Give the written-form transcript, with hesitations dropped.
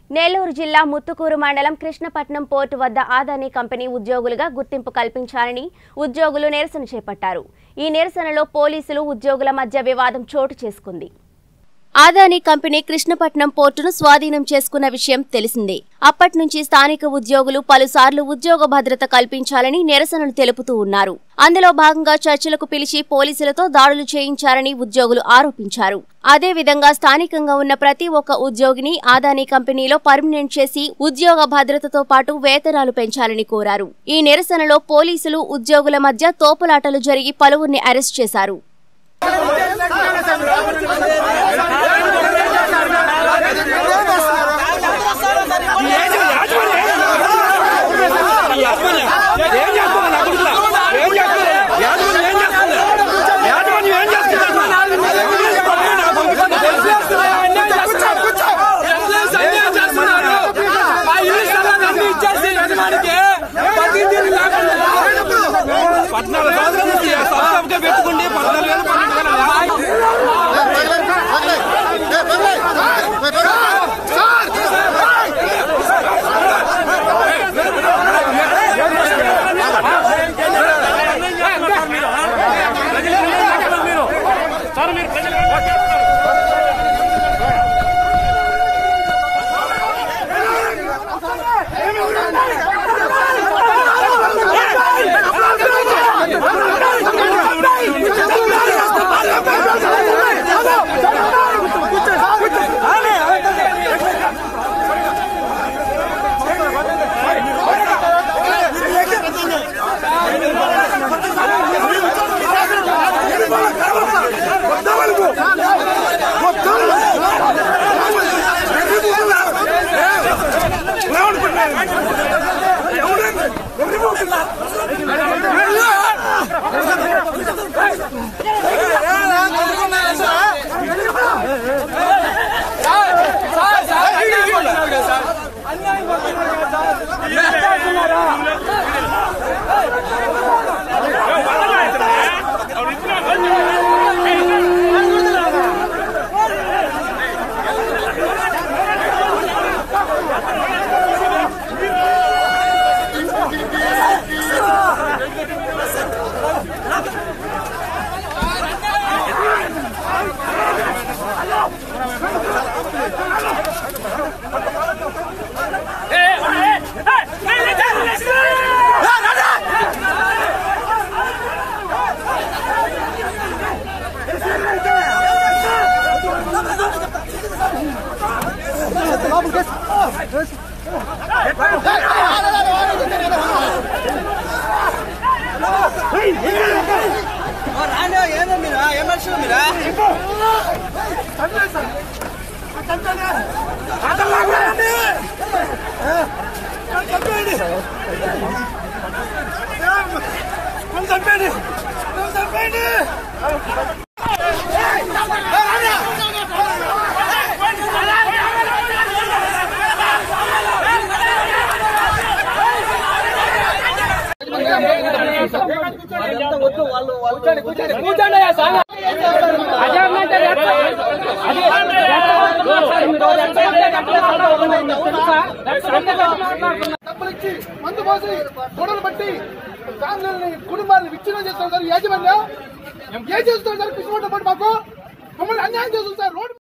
నెల్లూరు జిల్లా ముత్తుకూరు మండలం కృష్ణపట్నం పోర్టు వద్ద ఆదాని కంపెనీ ఉద్యోగులుగా గుర్తింపు కల్పించాలని ఉద్యోగులు నిరసన చేపట్టారు. ఈ నిరసనలో పోలీసులు ఉద్యోగుల మధ్య వివాదం చోటు చేసుకుంది. ఆదాని కంపెనీ కృష్ణపట్నం పోర్టును స్వాధీనం చేసుకున్న విషయం తెలిసిందే. అప్పటి నుంచి స్థానిక ఉద్యోగులు పలుసార్లు ఉద్యోగ భద్రత కల్పించాలని నిరసనలు తెలుపుతూ ఉన్నారు. అందులో భాగంగా చర్చలకు పిలిచి పోలీసులతో దాడులు చేయించారని ఉద్యోగులు ఆరోపించారు. అదేవిధంగా స్థానికంగా ఉన్న ప్రతి ఒక్క ఉద్యోగిని ఆదాని కంపెనీలో పర్మినెంట్ చేసి ఉద్యోగ భద్రతతో పాటు వేతనాలు పెంచాలని కోరారు. ఈ నిరసనలో పోలీసులు ఉద్యోగుల మధ్య తోపులాటలు జరిగి పలువురిని అరెస్ట్ చేశారు. మందు పోసి గొడవలు బట్టి ఫ్యామిలీని కుటుంబాన్ని విచ్ఛిన్నం చేస్తారు సార్. యాజమాన్యం ఏం చేస్తారు సార్? కృష్ణపట్నం మాకు మమ్మల్ని అన్యాయం చేస్తుంది సార్. రోడ్డు